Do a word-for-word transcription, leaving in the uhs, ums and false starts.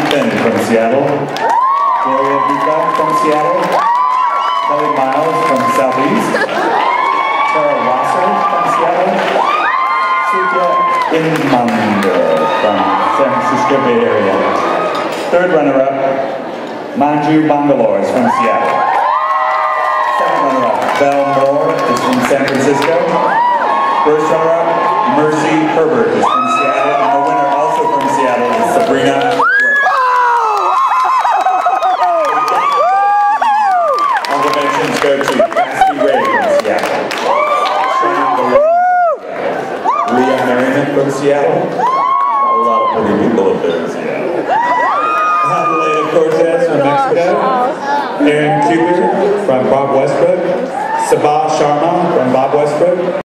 Finn from Seattle. Gloria Vika from Seattle. Kelly Miles from Southeast. Tara Wasser from Seattle. Sukya Inmanda from San Francisco Bay Area. Third runner-up, Manju Bangalore is from Seattle. Second runner-up, Belle Moore is from San Francisco. First runner-up, Mercy Herbert is from Seattle. And the winner, also from Seattle, is Sabrina Brooks. Honorable mentions go to Cassie Ray from Seattle. Shannon Delaney from Seattle. Leah Merriman from Seattle. A lot of pretty people up there in Seattle. Adelaide Cortez from Mexico. Aaron Cooper from Bob Westbrook. Sabah Sharma from Bob Westbrook.